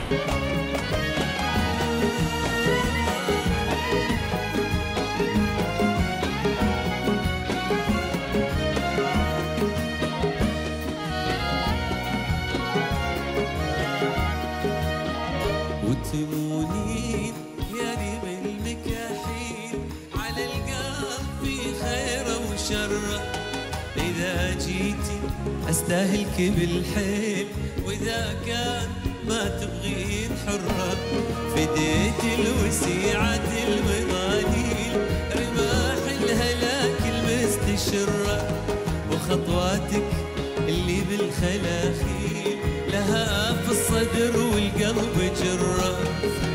وتمونين يا ريم المكاحيل على القلب في خيره وشره. إذا جيتي أستاهلك بالحيل، وإذا كان ما تبغين حرة فديت الوسيعة المغاليل، رماح الهلاك المستشرة، وخطواتك اللي بالخلاخيل لها في الصدر والقلب جرة.